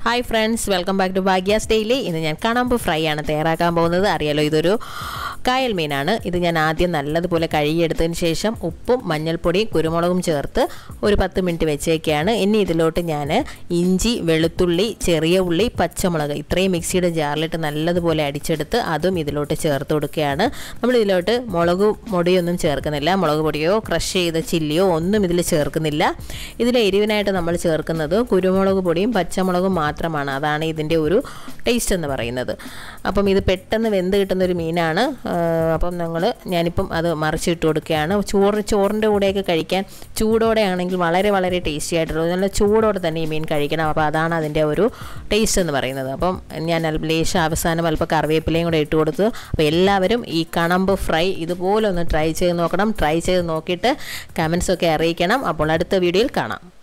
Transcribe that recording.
Hi friends, welcome back to Bhagya's Daily. ഇന്ന് ഞാൻ കണമ്പ് fry ആണ് തയ്യാറാക്കാൻ പോകുന്നത്. അറിയാലോ ഇതൊരു കായൽ മീനാണ്. ഇത് ഞാൻ ആദ്യം നല്ലതുപോലെ കഴുകിയെടുത്തതിന് ശേഷം ഉപ്പും മഞ്ഞൾപ്പൊടിയും കുരുമുളകും ചേർത്ത് ഒരു 10 മിനിറ്റ് വെച്ചേക്കാണ്. ഇനി ഇതിലോട്ട് ഞാൻ ഇഞ്ചി, വെളുത്തുള്ളി, ചെറിയ ഉള്ളി, പച്ചമുളക് ഇത്രയും മിക്സിയുടെ ജാറിലിട്ട് നല്ലതുപോലെ അടിച്ചെടുത്ത് അതും ഇതിലോട്ട് ചേർത്ത് കൊടുക്കുകയാണ്. നമ്മൾ ഇതിലോട്ട് മുളക് പൊടിയൊന്നും ചേർക്കുന്നില്ല. മുളക് പൊടിയോ ക്രഷ് ചെയ്ത ചില്ലിയോ ഒന്നും ഇതിൽ ചേർക്കുന്നില്ല. ഇതിലെ എരിവിനായിട്ട് നമ്മൾ ചേർക്കുന്നത് കുരുമുളക് പൊടിയും പച്ചമുളകും മാത്രമാണ്. അതാണ് ഇതിൻ്റെ ഒരു ടേസ്റ്റ് എന്ന് പറയുന്നത്. അപ്പം ഇത് പെട്ടെന്ന് വെന്ത് കിട്ടുന്നൊരു മീനാണ്. അപ്പം ഞാനിപ്പം അത് മറിച്ചിട്ട് കൊടുക്കുകയാണ്. ചോറിൻ്റെ കൂടെയൊക്കെ കഴിക്കാൻ ചൂടോടെ ആണെങ്കിൽ വളരെ വളരെ ടേസ്റ്റി ആയിട്ടുള്ളത്. നല്ല ചൂടോടെ തന്നെ ഈ മീൻ കഴിക്കണം. അപ്പോൾ അതാണ് അതിൻ്റെ ഒരു ടേസ്റ്റ് എന്ന് പറയുന്നത്. അപ്പം ഞാൻ ലേശം അവസാനം അല്പം കറിവേപ്പിലയും കൂടെ ഇട്ട് കൊടുത്തു. അപ്പോൾ എല്ലാവരും ഈ കണമ്പ് ഫ്രൈ ഇതുപോലെ ഒന്ന് ട്രൈ ചെയ്ത് നോക്കണം. ട്രൈ ചെയ്ത് നോക്കിയിട്ട് കമൻസൊക്കെ അറിയിക്കണം. അപ്പോൾ അടുത്ത വീഡിയോയിൽ കാണാം.